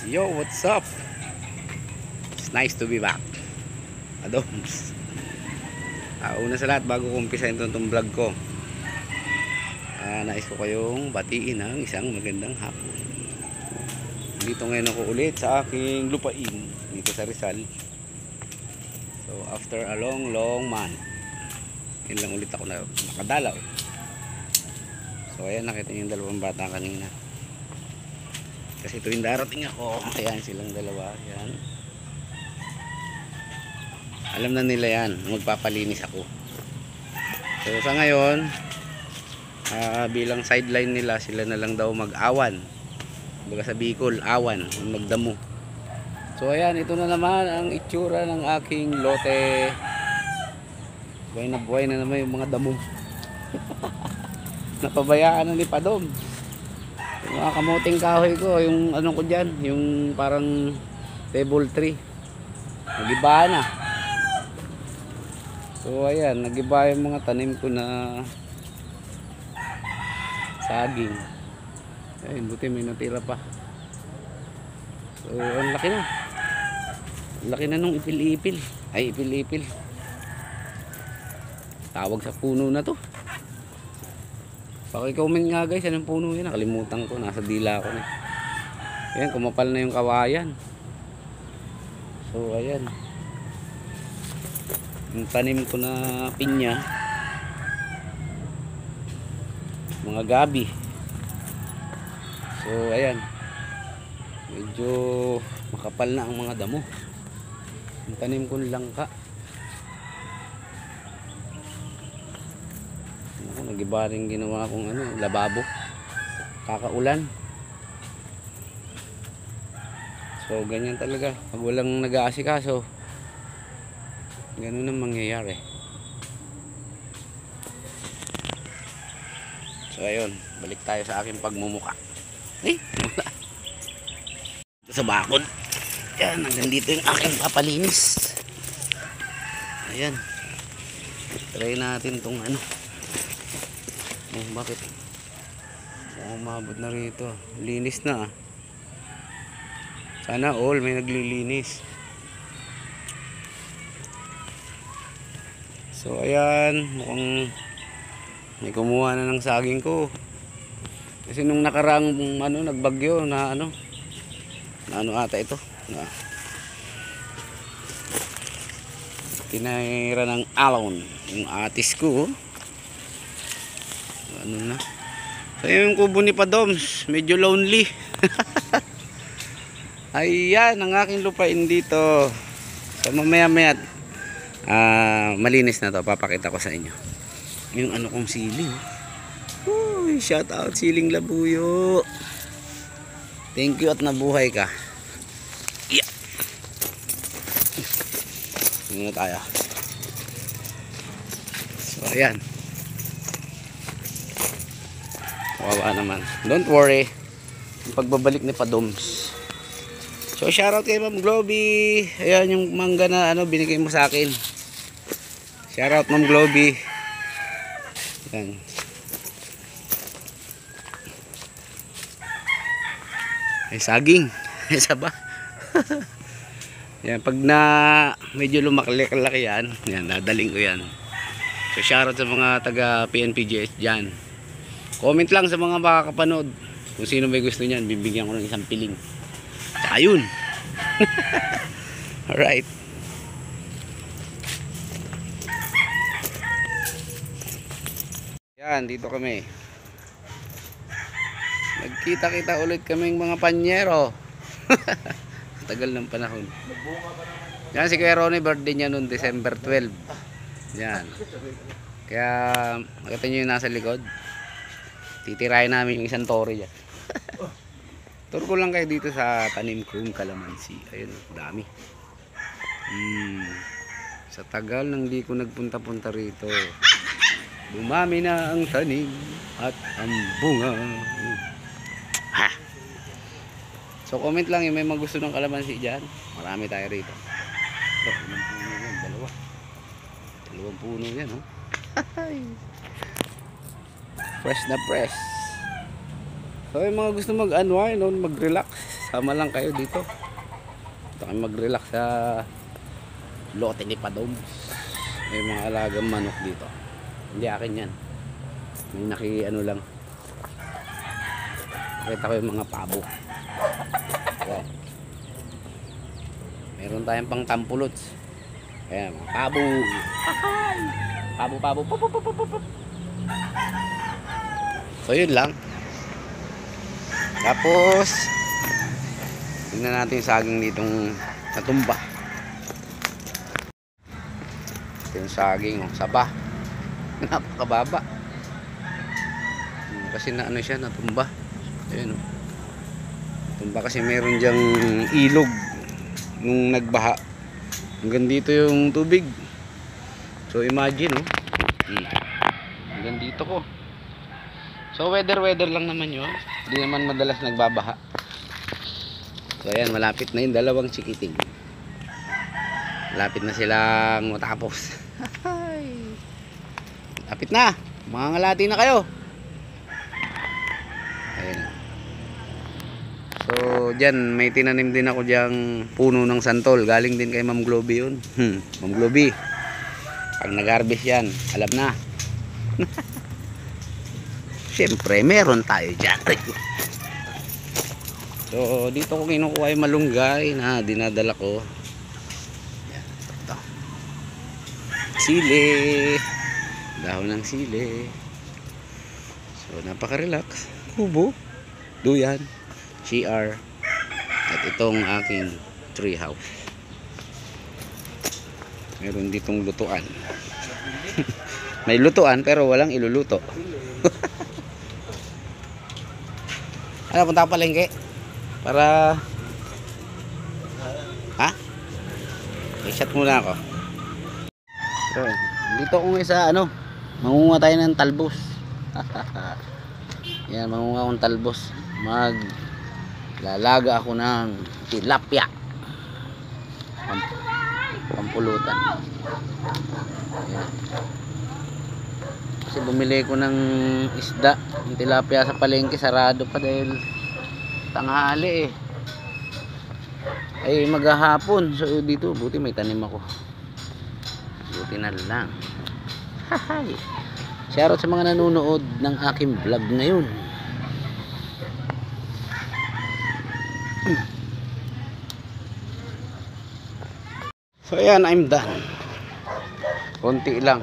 Yo, what's up? It's nice to be back. Adoms. Una sa lahat, bago ko umpisahin itong vlog ko, nais ko kayong batiin ng isang magandang hapon. Dito ngayon ako ulit sa aking lupain dito sa Rizal. So after a long month, yun lang ulit ako nakadalaw. So ayan, nakita niyo yung dalawang bata kanina. Kasi tuwing darating ako, ayan silang dalawa, yan. Alam na nila yan, magpapalinis ako. So sa ngayon, bilang sideline nila, sila na lang daw mag-awan. Baga sa Bicol, awan, magdamo. So ayan, ito na naman ang itsura ng aking lote. Buhay na naman yung mga damo. Napabayaan na ni Padom. Yung mga kamuting kahoy ko, yung ano ko dyan, yung parang table tree, nagiba na. So ayan, nagiba yung mga tanim ko na saging. Ayun, buti may natira pa. So ang laki na. Ang laki na nung ipil-ipil. Ay, ipil-ipil. Tawag sa puno na to. Paki-comment nga guys, anong puno yun? Nakalimutan ko, nasa dila ko na. Ayan, kumapal na yung kawayan. So ayan, yung tanim ko na pinya, mga gabi. So ayan, medyo makapal na ang mga damo. Yung tanim ko langka, nagiba rin ginawa kong lababo, kakaulan. So ganyan talaga pag walang nag-aasikaso, ganun ang mangyayari. So ayun, balik tayo sa aking pagmumuka. Wala sa bakod. Yan, hanggang dito yung aking papalinis. Ayan, try natin tong bakit umabot na rito, linis na. Sana all may naglilinis. So ayan, mukhang may kumuha na ng saging ko. Kasi nung nakaraang nagbagyo na ata ito na tinaira ng alon yung atis ko. Na. So yung kubo ni Padoms, medyo lonely. Ayan ang aking lupain dito. So mamaya malinis na to, papakita ko sa inyo yung kong siling. Uy, shout out Siling Labuyo, thank you at nabuhay ka. Yeah. Tingnan tayo. So ayan, wawa naman. Don't worry, yung pagbabalik ni Padoms. So shoutout kay Ma'am Globy. Ayan yung mangga na binigay mo sa akin. Shoutout Ma'am Globy. Ayan. Ay saging. Isa ba? Yan, pag na medyo lumaki-laki yan, dadaling ko yan. So shoutout sa mga taga PNPGS dyan. Comment lang sa mga makakapanood kung sino may gusto niyan, bibigyan ko ng isang piling. Tsaka yun. Alright. Yan, dito kami. Nagkita-kita ulit kaming mga panyero. Tagal ng panahon. Yan, si Kuya Ronnie, birthday niya noon December 12. Yan. Kaya nakita nyo yung nasa likod, titirahin namin yung isang tore dyan. Tour ko lang kayo dito sa tanim kong kalamansi. Ayun, dami. Sa tagal nang di ko nagpunta-punta rito, dumami na ang tanim at ang bunga. So comment lang yung may magusto ng kalamansi dyan. Marami tayo rito. Ilang puno yan? Dalawang puno yan, oh. Fresh na fresh. So yung mga gusto mag-unwind, no, mag-relax, sama lang kayo dito. Ito kayo mag-relax sa lote ni Padom. May mga alagang manok dito. Hindi akin yan. May ano lang. Kita ko yung mga pabo. Ayan. Meron tayong pang tampulots. Ayan, mga pabo. Pabo, pabo. Pop, pop, pop, pop, pop. So yun lang. Tapos tingnan natin yung saging ditong natumba. Ito yung saging, oh, saba. Napakababa. Kasi na ano siya, natumba. Ayun, oh. Tumba kasi meron diyang ilog nung nagbaha. Hanggang dito yung tubig. So imagine, oh. Hanggang dito ko. So weather lang naman yun. Hindi naman madalas nagbabaha. So ayan, malapit na yung dalawang chikiting. Malapit na silang matapos. Malapit na. Mga ngalati na kayo. Ayan. So dyan, may tinanim din ako dyang puno ng santol. Galing din kay Ma'am Globy yun. Ma'am Globy, pag nag-harvest yan, alam na. Siyempre, meron tayo dyan. So, dito ko kinukuha yung malunggay na dinadala ko. Yan, ito. Sili. Dahon ng sili. So, napaka-relax. Kubo. Duyan. CR. At itong aking tree house. Meron ditong lutuan. May lutuan pero walang iluluto. Ano, punta ka palengke? Para ha? I-shot muna ako. So, dito kung isa ano, mangunga tayo ng talbos. Yan, mangunga akong talbos. Lalaga ako ng tilapia. Pampulutan. Yan. Kasi bumili ko ng isda, ng tilapia sa palengke, sarado pa dahil tanghali eh. Ay maghahapon. So dito buti may tanim ako. Buti na lang. Hahay. Shoutout sa mga nanonood ng aking vlog ngayon. So ayan, I'm done. Konti lang.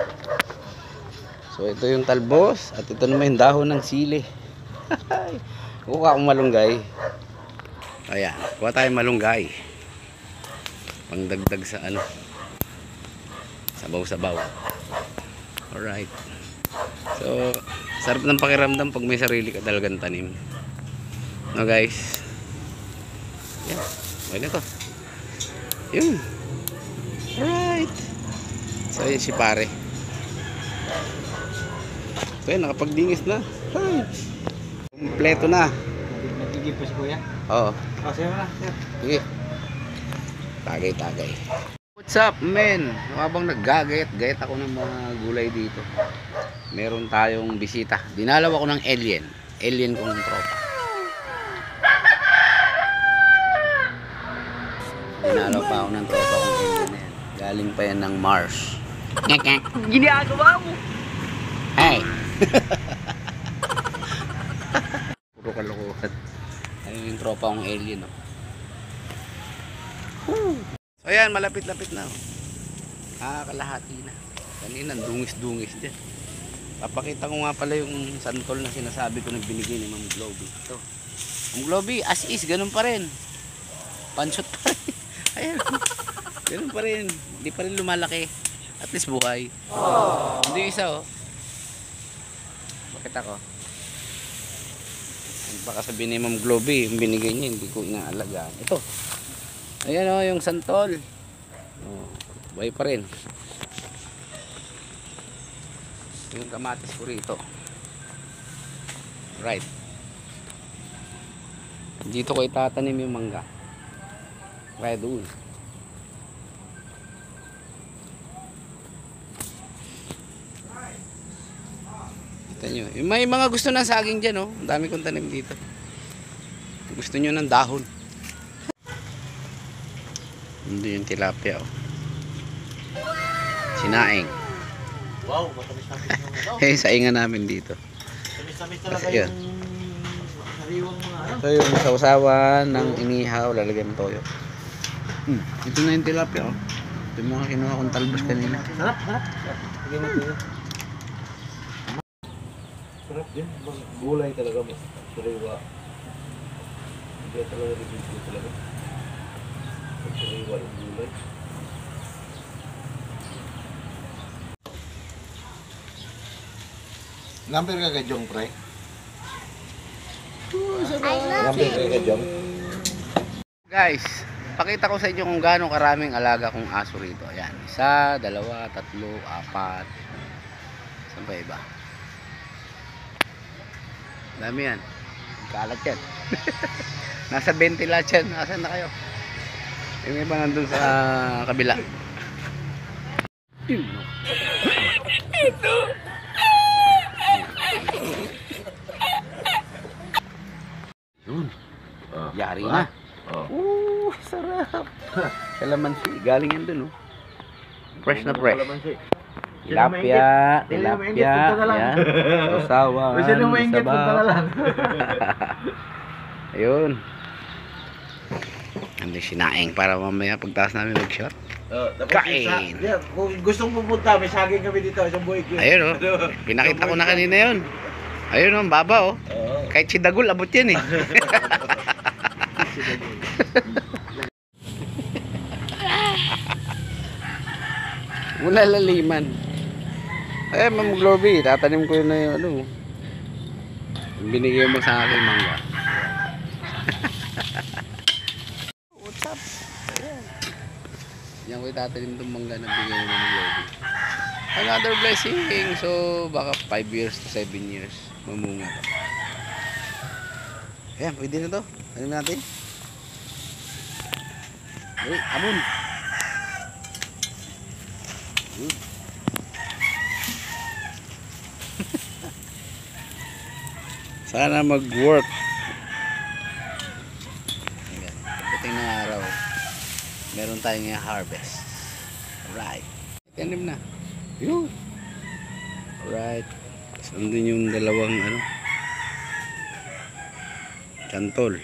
So ito yung talbos at ito naman yung dahon ng sili. Kuha akong malunggay. Ayan, kuha tayong malunggay. Pangdagdag sa ano, sabaw-sabaw. Alright. So sarap ng pakiramdam pag may sarili ka talagang tanim. No guys. Yan, okay na to. Yun. Alright. So yun si pare. So yun, nakapagdingis na. Ay. Kompleto na. Nagigib po si kuya? Oo. O, sa'yo na, sir. Sige. Tagay-tagay. What's up, men? Habang naggagayat-gayat ako ng mga gulay dito, meron tayong bisita. Dinalaw ako ng alien. Alien kong tropa. Dinalaw pa ako ng tropa kong alien na yan. Galing pa yan ng Mars. Ginagawa mo! Hey! Puro kalokohan. Ayun yung tropa kong alien, no? So ayan, malapit-lapit na, oh. Kalahati na. Kanina dungis-dungis dyan. Papakita ko nga pala yung santol na sinasabi ko na binigay ni Ma'am Globy. Ito. Ma'am Globy, as is, ganun pa rin. Pansot pa rin. Ayan. Ganun pa rin. Hindi pa rin lumalaki. At least buhay. Hindi isa, oh. Bakit ako? Baka sabihin ni Ma'am Globy, yung binigay niya, hindi ko inaalagaan. Ito. Ayan, oh, yung santol. Oh, buhay pa rin. Yung kamatis ko rito. Right. Dito ko itatanim yung mangga. Kaya doon. Ito Kita nyo. May mga gusto ng saging dyan, oh. Ang dami kong tanim dito. Gusto nyo ng dahon. Hindi yung tilapia, oh. Sinaing. Wow, matamis-tamis yung ano. Eh, saingan namin dito. Tamis-tamis talaga Kasi yung sariwang mga ano. Ito yung sausawan ng inihaw, lalagyan ng toyo. Ito na yung tilapia, oh. Ito yung mga kinuha kong talbos kanina. Sarap, sarap. Lagyan mo ito. Sarap din. Gulay talaga mo. Sariwa. Hindi talaga review talaga. Sariwa yung gulay. Number ka Jong, pre? Number ka Jong? Guys, pakita ko sa inyo kung gaano karaming alaga kong aso rito. Ayan, 1, 2, 3, 4. Saan pa iba? Dami yan. Kalat yan. Nasa 20 lahat yan. Nasaan na kayo? Yung iba nandun sa kabila. Yun. Yari na. Sarap. Kalamansi. Galing yan dun, oh. Fresh na fresh. Tilapia. Yan. Usawan. Sabaw. Ayun. Ano sinaing para mamaya pagtaas namin mag-shot. Kain. Kung gustong pupunta, may saging kami dito. Isang buhay ko. Ayun, oh. Pinakita ko na kanina yun. Ayun, oh. Baba, oh. Kahit si Dagul, abot yan, eh. Muna laliman. Ay, Ma'am Globy, tatanim ko yun na yung ano. Yung binigay mo sa akin, mangga. What's up? Yan ko itatanim itong mangga na bigay mo, Ma'am Globy. Another blessing. So, baka 5 years to 7 years. Mamunga to. Ayan, pwede na to. Tanim natin. Uy, amon. Sana mag-work. Ayan. Pagdating ng araw, meron tayong harvest. Alright. Tanim na. Yun. Alright. So, andun yung dalawang ano, cantol.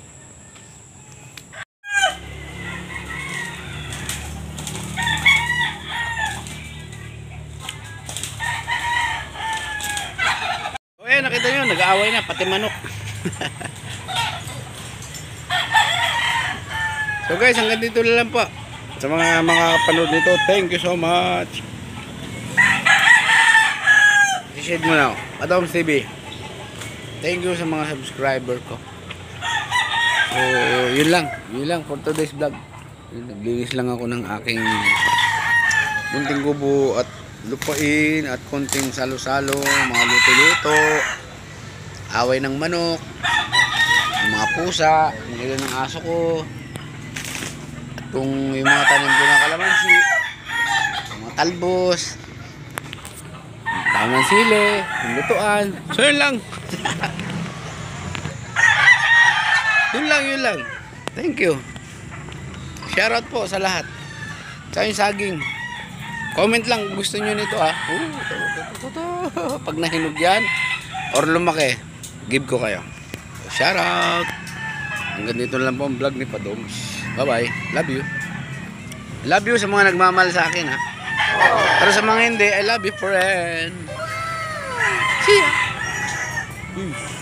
Eh, nakita nyo, nag-aaway na, pati manok. So guys, hanggang dito na lang po. Sa mga kapanood nito, thank you so much. I-shade mo na, Adoms TV. Thank you sa mga subscriber ko. So, yun lang for today's vlog. Naglinis lang ako ng aking munting kubo at lupain at konting salo-salo, mga luto-luto, away ng manok, mga pusa, yung ilan ng aso ko, at kung yung mga tanim ko ng kalamansi, mga talbos, tamang sili, yung lutuan. So yun lang. Yun lang. Thank you. Shoutout po sa lahat. Sa yung saging. Comment lang gusto nyo nito, ah. Pag nahinog yan or lumaki, give ko kayo. So, shout out. Hanggang dito lang po ang vlog ni Padoms. Bye bye. Love you. Love you sa mga nagmamahal sa akin, ha. Pero sa mga hindi, I love you, friend. See ya.